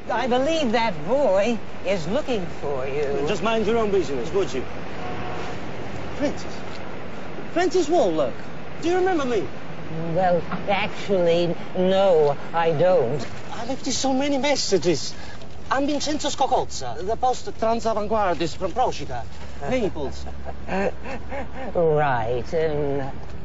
I believe that boy is looking for you. Just mind your own business, would you? Francis Wollack. Do you remember me? Well, actually, no, I don't. I left you so many messages. I'm Vincenzo Scocozza, the post-trans-avant-gardist from Procida, Naples. Right.